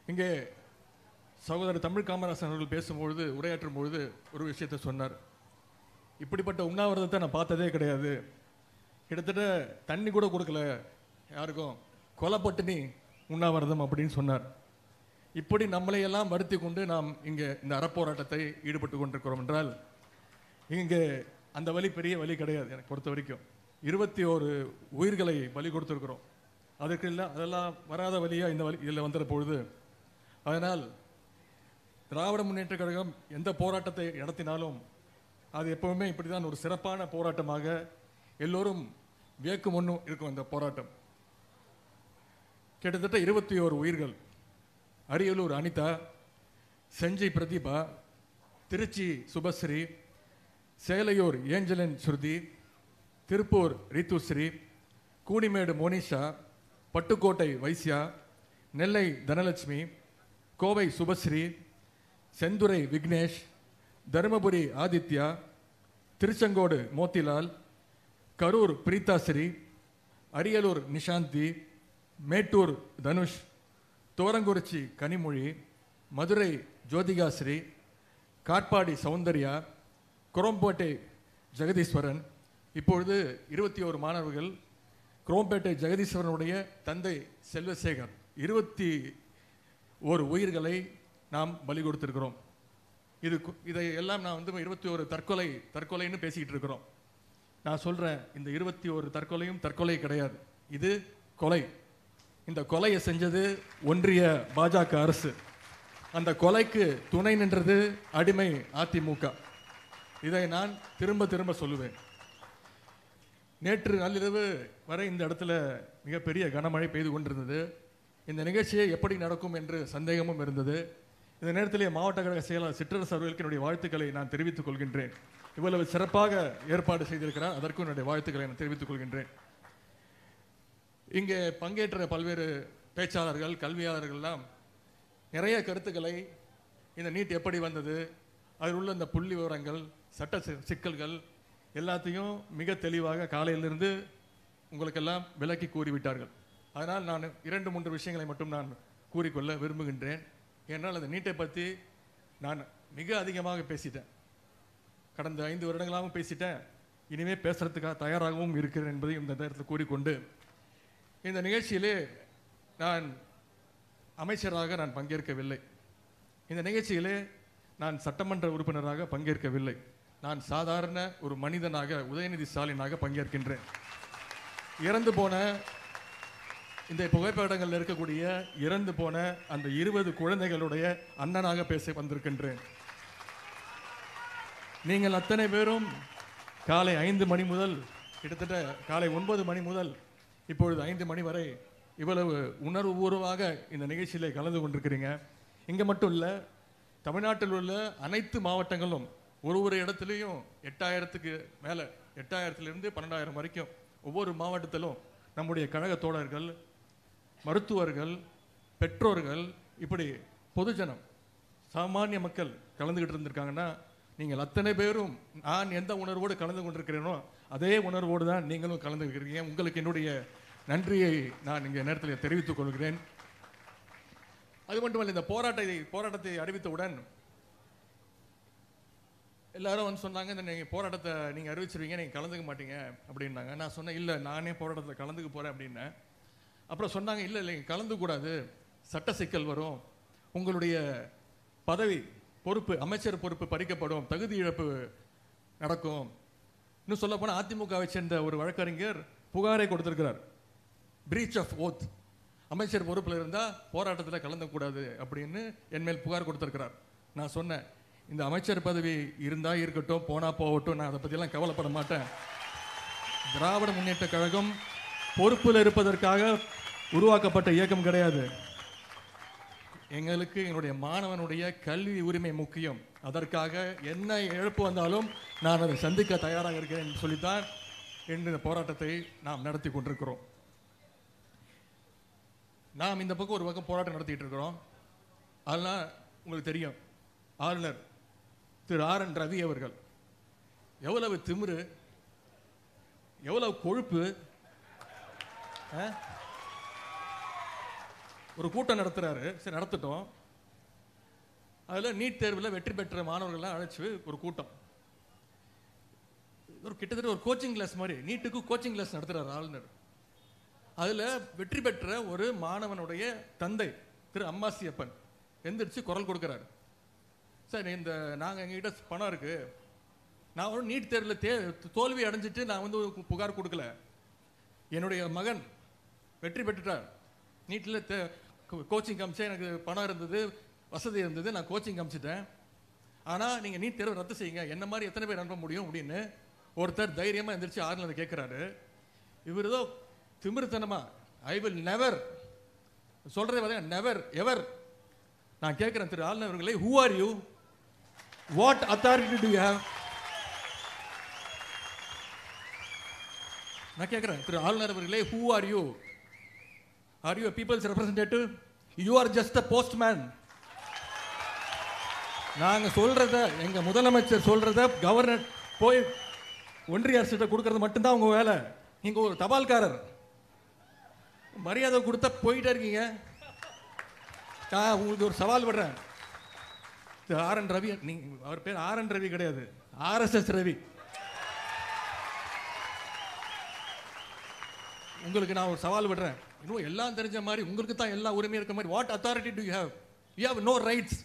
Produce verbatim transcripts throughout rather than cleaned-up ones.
இங்கே சகோதரர் தமிழ் காமராசன் அவர்கள் பேசும்பொழுது உரையாற்றும் பொழுது ஒரு விஷயத்தை சொன்னார். இப்படிப்பட்ட உண்ணாவிரதத்தை நான் பார்த்ததே கிடையாது, கிட்டத்தட்ட தண்ணி கூட கொடுக்கல யாருக்கும், கொலைப்பட்டினி உண்ணாவிரதம் அப்படின்னு சொன்னார். இப்படி நம்மளையெல்லாம் வருத்தி கொண்டு நாம் இங்கே இந்த அறப்போராட்டத்தை ஈடுபட்டு கொண்டிருக்கிறோம் என்றால் இங்கே அந்த வழி பெரிய வழி கிடையாது. எனக்கு பொறுத்த வரைக்கும் இருபத்தி ஓரு உயிர்களை பலி கொடுத்துருக்குறோம். அதுக்கு இல்லை அதெல்லாம் வராத வழியாக இந்த வழி இதில் வந்துட பொழுது. அதனால் திராவிட முன்னேற்ற கழகம் எந்த போராட்டத்தை நடத்தினாலும் அது எப்பவுமே இப்படி தான் ஒரு சிறப்பான போராட்டமாக எல்லோரும் வியக்கும் ஒன்றும் இருக்கும். இந்த போராட்டம் கிட்டத்தட்ட இருபத்தி ஓரு உயிர்கள். அரியலூர் அனிதா, செஞ்சி பிரதீபா, திருச்சி சுபஸ்ரீ, சேலையூர் ஏஞ்சலின் ஸ்ருதி, திருப்பூர் ரித்துஸ்ரீ, கூனிமேடு மோனிஷா, பட்டுக்கோட்டை வைசியா, நெல்லை தனலட்சுமி, கோவை சுபஸ்ரீ, செந்துரை விக்னேஷ், தருமபுரி ஆதித்யா, திருச்செங்கோடு மோத்திலால், கரூர் பிரீதாஸ்ரீ, அரியலூர் நிஷாந்தி, மேட்டூர் தனுஷ், தோரங்குறிச்சி கனிமொழி, மதுரை ஜோதிகாஸ்ரீ, காட்பாடி சௌந்தர்யா, குரோம்பேட்டை ஜெகதீஸ்வரன். இப்பொழுது இருபத்தி ஓரு மாணவர்கள். குரோம்பேட்டை ஜெகதீஸ்வரனுடைய தந்தை செல்வசேகர். இருபத்தி ஓரு உயிர்களை நாம் பலி கொடுத்திருக்கிறோம். இது இதை எல்லாம் நான் வந்து இருபத்தி ஓரு தற்கொலை தற்கொலைன்னு பேசிக்கிட்டு இருக்கிறோம். நான் சொல்கிறேன், இந்த இருபத்தி ஓரு தற்கொலையும் தற்கொலை கிடையாது, இது கொலை. இந்த கொலையை செஞ்சது ஒன்றிய பாஜக அரசு. அந்த கொலைக்கு துணை நின்றது அடிமை அதிமுக. இதை நான் திரும்ப திரும்ப சொல்லுவேன். நேற்று நள்ளிரவு வரை இந்த இடத்துல மிகப்பெரிய கனமழை பெய்து கொண்டிருந்தது. இந்த நிகழ்ச்சியை எப்படி நடக்கும் என்று சந்தேகமும் இருந்தது. இந்த நேரத்திலே மாவட்ட கழக செயலாளர் சிற்றரசு அவர்களுக்கு என்னுடைய வாழ்த்துக்களை நான் தெரிவித்துக் கொள்கின்றேன். இவ்வளவு சிறப்பாக ஏற்பாடு செய்திருக்கிறார், அதற்கும் என்னுடைய வாழ்த்துக்களை நான் தெரிவித்துக் கொள்கின்றேன். இங்கே பங்கேற்ற பல்வேறு பேச்சாளர்கள், கல்வியாளர்கள்லாம் நிறைய கருத்துக்களை, இந்த நீட் எப்படி வந்தது, அதில் உள்ள இந்த புள்ளி விவரங்கள், சட்ட சிக்கல்கள் எல்லாத்தையும் மிக தெளிவாக காலையிலிருந்து உங்களுக்கெல்லாம் விளக்கி கூறிவிட்டார்கள். அதனால் நான் இரண்டு மூன்று விஷயங்களை மட்டும் நான் கூறிக்கொள்ள விரும்புகின்றேன். ஏன்னால் அந்த நீட்டை பற்றி நான் மிக அதிகமாக பேசிட்டேன், கடந்த ஐந்து வருடங்களாகவும் பேசிட்டேன், இனிமேல் பேசுறதுக்காக தயாராகவும் இருக்கிறேன் என்பதை இந்த நேரத்தில் கூறிக்கொண்டு, இந்த நிகழ்ச்சியிலே நான் அமைச்சராக நான் பங்கேற்கவில்லை. இந்த நிகழ்ச்சியிலே நான் சட்டமன்ற உறுப்பினராக பங்கேற்கவில்லை. நான் சாதாரண ஒரு மனிதனாக, உதயநிதி ஸ்டாலினாக பங்கேற்கின்றேன். இறந்து போன இந்த புகைப்படங்களில் இருக்கக்கூடிய இறந்து போன அந்த இருபது குழந்தைகளுடைய அண்ணனாக பேச வந்திருக்கின்றேன். நீங்கள் அத்தனை பேரும் காலை ஐந்து மணி முதல் கிட்டத்தட்ட காலை ஒன்பது மணி முதல் இப்பொழுது ஐந்து மணி வரை இவ்வளவு உணர்வுபூர்வமாக இந்த நிகழ்ச்சியிலே கலந்து கொண்டிருக்கிறீங்க. இங்கே மட்டும் இல்லை, தமிழ்நாட்டில் உள்ள அனைத்து மாவட்டங்களும் ஒரு ஒரு இடத்துலையும் எட்டாயிரத்துக்கு மேலே, எட்டாயிரத்துலேருந்து பன்னெண்டாயிரம் வரைக்கும் ஒவ்வொரு மாவட்டத்திலும் நம்முடைய கழக தோழர்கள், மருத்துவர்கள், பெற்றோர்கள், இப்படி பொதுஜனம், சாமானிய மக்கள் கலந்துக்கிட்டு இருந்திருக்காங்கன்னா, நீங்கள் அத்தனை பேரும் நான் எந்த உணர்வோடு கலந்து கொண்டிருக்கிறேனோ அதே உணர்வோடு தான் நீங்களும் கலந்துருக்கிறீங்க. உங்களுக்கு என்னுடைய நன்றியை நான் இங்கே நேரத்தில் தெரிவித்துக் கொள்கிறேன். அது மட்டுமல்ல, இந்த போராட்டத்தை போராட்டத்தை அறிவித்தவுடன் எல்லாரும் வந்து சொன்னாங்க, இந்த நீங்கள் போராட்டத்தை நீங்கள் அறிவிச்சிருவீங்க, நீங்கள் கலந்துக்க மாட்டீங்க அப்படின்னாங்க. நான் சொன்னேன், இல்லை நானே போராட்டத்தில் கலந்துக்க போகிறேன் அப்படின்னேன். அப்புறம் சொன்னாங்க, இல்லை இல்லை கலந்துக்கூடாது, சட்ட சிக்கல் வரும், உங்களுடைய பதவி பொறுப்பு, அமைச்சர் பொறுப்பு பறிக்கப்படும், தகுதி இழப்பு நடக்கும். இன்னும் சொல்ல போனால் அதிமுகவை சேர்ந்த ஒரு வழக்கறிஞர் புகாரை கொடுத்திருக்கிறார், பிரீச் ஆஃப் ஓத், அமைச்சர் பொறுப்பில் இருந்தால் போராட்டத்தில் கலந்துக்கூடாது அப்படின்னு என் மேல் புகார் கொடுத்திருக்கிறார். நான் சொன்னேன், இந்த அமைச்சர் பதவி இருந்தால் இருக்கட்டும், போனால் போகட்டும், நான் அதை பற்றியெல்லாம் கவலைப்பட மாட்டேன். திராவிட முன்னேற்ற கழகம் பொறுப்பில் இருப்பதற்காக உருவாக்கப்பட்ட இயக்கம் கிடையாது. எங்களுக்கு எங்களுடைய மாணவனுடைய கல்வி உரிமை முக்கியம். அதற்காக என்ன இழப்பு வந்தாலும் நான் அதை சந்திக்க தயாராக இருக்கிறேன் என்று சொல்லித்தான் இந்த போராட்டத்தை நாம் நடத்தி கொண்டிருக்கிறோம். நாம் இந்த பக்கம் ஒரு பக்கம் போராட்டம் நடத்திட்டு இருக்கிறோம். அதெல்லாம் உங்களுக்கு தெரியும், ஆளுநர் திரு ஆர் என் ரவி அவர்கள் எவ்வளவு திமிரு, எவ்வளவு கொழுப்பு, ஒரு கூட்டம் நடத்துறாரு. சரி, நடத்திட்டோம். அதில் நீட் தேர்வில் வெற்றி பெற்ற மாணவர்கள்லாம் அழைச்சி ஒரு கூட்டம், ஒரு கிட்டத்தட்ட ஒரு கோச்சிங் கிளாஸ் மாதிரி, நீட்டுக்கு கோச்சிங் கிளாஸ் நடத்துறாரு ஆளுநர். அதில் வெற்றி பெற்ற ஒரு மாணவனுடைய தந்தை திரு அம்மாசியப்பன் எந்திரிச்சு குரல் கொடுக்கிறாரு. சார், இந்த நாங்கள் எங்ககிட்ட பணம் இருக்கு, நான் ஒரு நீட் தேர்வில் தே தோல்வி அடைஞ்சிட்டு நான் வந்து புகார் கொடுக்கல. என்னுடைய மகன் வெற்றி பெற்றுட்டார், நீட்டில் தே கோச்சிங் காமிச்சேன், எனக்கு பணம் இருந்தது, வசதி இருந்தது, நான் கோச்சிங் காமிச்சிட்டேன். ஆனால் நீங்கள் நீட் தேர்வு ரத்து செய்யுங்க, என்ன மாதிரி எத்தனை பேர் அனுப்ப முடியும் அப்படின்னு ஒருத்தர் தைரியமாக எந்திரிச்சு ஆளுநர் கேட்குறாரு. இவர் ஏதோ திமிருத்தனமா, ஐ வில் நெவர் சொல்றதே பார்த்தீங்கன்னா நெவர் எவர். நான் கேட்கிறேன் திரு ஆளுநர் அவர்களே, who are you, what authority do you have? நான் கேட்கிறேன் திரு ஆளுநர் அவர்களே, who are you? Are you people's representative? You are just a postman. நாங்க சொல்றத, எங்க முதலமைச்சர் சொல்றத கவர்னர் போய் ஒன்றிய அரசு கொடுக்கறது மட்டும்தான் உங்க வேலை. நீங்க ஒரு தபால்காரர், மரியாதை கொடுத்தா போயிட்டே இருக்கீங்க. உங்களுக்கு ஒரு சவால் விடுறேன். ஆர் என் ரவி, அவர் பேர் ஆர் என் ரவி கிடையாது, ஆர் எஸ் எஸ் ரவி. உங்களுக்கு நான் ஒரு சவால் விடுறேன். இன்னும் எல்லாம் தெரிஞ்ச மாதிரி, உங்களுக்கு தான் எல்லா உரிமையும் இருக்க மாதிரி, what authority do you have? You have no rights.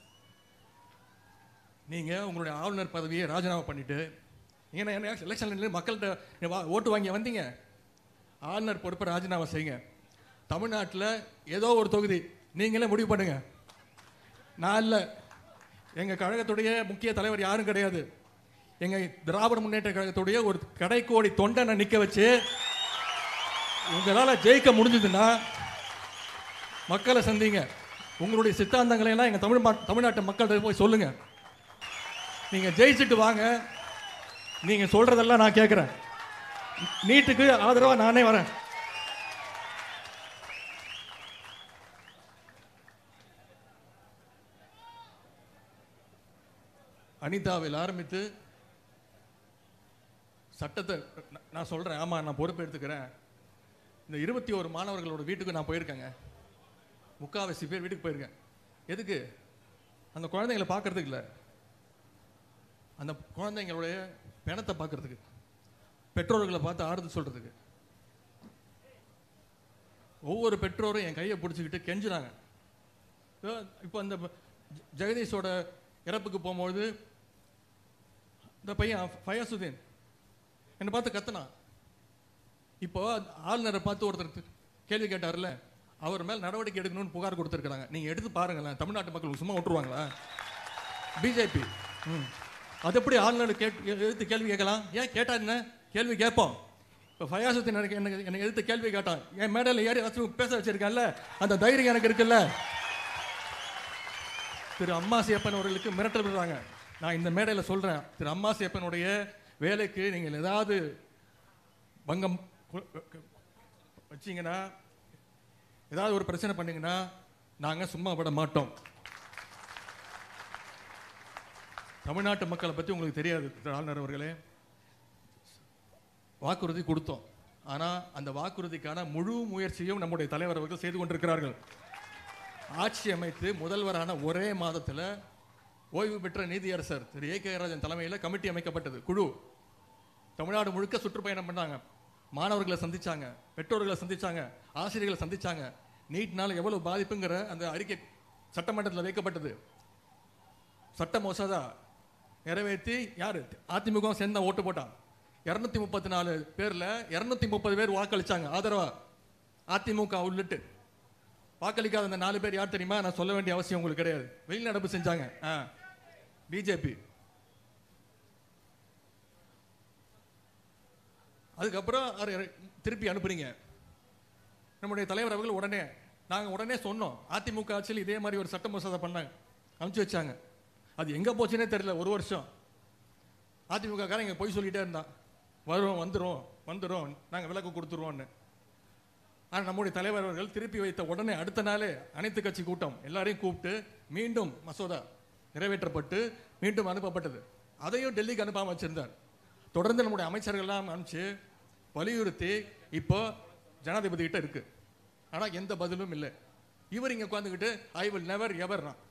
நீங்க உங்களுடைய ஆளுநர் பதவியை ராஜினாமா பண்ணிட்டு, ஏன்னா எலெக்ஷன் மக்கள்கிட்ட ஓட்டு வாங்கி வந்தீங்க, ஆளுநர் பொறுப்பை ராஜினாமா செய்யுங்க. தமிழ்நாட்டில் ஏதோ ஒரு தொகுதி நீங்களே முடிவு பண்ணுங்க. நான் இல்லை, எங்கள் கழகத்துடைய முக்கிய தலைவர் யாரும் கிடையாது. எங்கள் திராவிட முன்னேற்ற கழகத்துடைய ஒரு கடைக்கோடி தொண்டனை நிற்க வச்சு உங்களால் ஜெயிக்க முடிஞ்சதுன்னா மக்களை சந்திங்க. உங்களுடைய சித்தாந்தங்களை எல்லாம் எங்கள் தமிழ் தமிழ்நாட்டு மக்கள்கிட்ட போய் சொல்லுங்க. நீங்கள் ஜெயிச்சுட்டு வாங்க. நீங்கள் சொல்றதெல்லாம் நான் கேட்குறேன். நீட்டுக்கு ஆதரவாக நானே வரேன். அனிதாவில் ஆரம்பித்து சட்டத்தை நான் சொல்றேன். ஆமா, நான் பொறுப்பு எடுத்துக்கிறேன். இந்த இருபத்தி ஒரு மாணவர்களோட வீட்டுக்கு நான் போயிருக்கேங்க. முக்காவாசி பேர் வீட்டுக்கு போயிருக்கேன். எதுக்கு? அந்த குழந்தைங்களை பார்க்கறதுக்கு இல்லை, அந்த குழந்தைங்களுடைய பிணத்தை பார்க்கறதுக்கு, பெற்றோர்களை பார்த்து ஆறுதல் சொல்றதுக்கு. ஒவ்வொரு பெற்றோரும் என் கையை பிடிச்சிக்கிட்டு கெஞ்சுறாங்க. இப்போ அந்த ஜெகதீஷோட இறப்புக்கு போகும்போது இந்த பையன் ஃபயாசுதீன் என்னை பார்த்து கத்துனா. இப்போ ஆளுநரை பார்த்து ஒருத்தர் கேள்வி கேட்டார்ல, அவர் மேல் நடவடிக்கை எடுக்கணும்னு புகார் கொடுத்துருக்காங்க. நீங்க எடுத்து பாருங்களேன், தமிழ்நாட்டு மக்கள் சும்மா விட்டுருவாங்களா? பிஜேபி அது எப்படி ஆளுநர் எதிர்த்து கேள்வி கேட்கலாம்? ஏன் கேட்டா என்ன கேள்வி கேட்போம். இப்போ ஃபயாசுதீன் எனக்கு எனக்கு எதிர்த்து கேள்வி கேட்டான், என் மேடையில் ஏறி பேச வச்சிருக்கேன்ல, அந்த தைரியம் எனக்கு இருக்குல்ல. திரு அம்மாசியப்பன் அவர்களுக்கு மிரட்டல் விடுறாங்க. நான் இந்த மேடையில் சொல்றேன், திரு அம்மாசியப்பனுடைய வேலைக்கு நீங்கள் ஏதாவது பங்கம் வச்சீங்கன்னா, ஏதாவது ஒரு பிரச்சனை பண்ணீங்கன்னா நாங்க சும்மா விட மாட்டோம். தமிழ்நாட்டு மக்களை பற்றி உங்களுக்கு தெரியாது திரு ஆளுநர் அவர்களே. வாக்குறுதி கொடுத்தோம், ஆனா அந்த வாக்குறுதிக்கான முழு முயற்சியும் நம்முடைய தலைவர் அவர்கள் செய்து கொண்டிருக்கிறார்கள். ஆட்சி அமைத்து முதல்வரான ஒரே மாதத்தில் ஓய்வு பெற்ற நீதியரசர் திரு ஏ கே ராஜன் தலைமையில் கமிட்டி அமைக்கப்பட்டது. குழு தமிழ்நாடு முழுக்க சுற்றுப்பயணம் பண்ணாங்க, மாணவர்களை சந்திச்சாங்க, பெற்றோர்களை சந்திச்சாங்க, ஆசிரியர்களை சந்திச்சாங்க. நீட்னால எவ்வளவு பாதிப்புங்கிற அந்த அறிக்கை சட்டமன்றத்தில் வைக்கப்பட்டது. சட்ட மசோதா நிறைவேற்றி யாரு? அதிமுக சேர்ந்த ஓட்டு போட்டான். இருநூத்தி முப்பத்தி நாலு பேர்ல இருநூத்தி முப்பது பேர் வாக்களிச்சாங்க ஆதரவா, அதிமுக உள்ளிட்டு. வாக்களிக்காத அந்த நாலு பேர் யார் தெரியுமா? நான் சொல்ல வேண்டிய அவசியம் உங்களுக்கு கிடையாது. வெளிநடப்பு செஞ்சாங்க பிஜேபி. அதுக்கப்புறம் திருப்பி அனுப்புறீங்க. நம்முடைய தலைவர் அவர்கள் உடனே நாங்கள் உடனே சொன்னோம், அதிமுக ஆட்சியில் இதே மாதிரி ஒரு சட்ட மசோதா பண்ணாங்க, அனுப்பிச்சு வச்சாங்க. அது எங்க போச்சுன்னே தெரியல. ஒரு வருஷம் அதிமுக காரன் இங்க போய் சொல்லிட்டே இருந்தான், வரும் வந்துடும் வந்துடும் நாங்கள் விலக்கு கொடுத்துருவோம்னு. ஆனால் நம்முடைய தலைவர் அவர்கள் திருப்பி வைத்த உடனே அடுத்த நாளே அனைத்து கட்சி கூட்டம் எல்லாரையும் கூப்பிட்டு மீண்டும் மசோதா நிறைவேற்றப்பட்டு மீண்டும் அனுப்பப்பட்டது. அதையும் டெல்லிக்கு அனுப்பாமல் வச்சிருந்தார். தொடர்ந்து நம்முடைய அமைச்சர்கள்லாம் அனுப்பிச்சு வலியுறுத்தி இப்போ ஜனாதிபதி கிட்ட இருக்கு. ஆனால் எந்த பதிலும் இல்லை. இவர் இங்கே உட்காந்துக்கிட்டு ஐ வில் நெவர் எவர்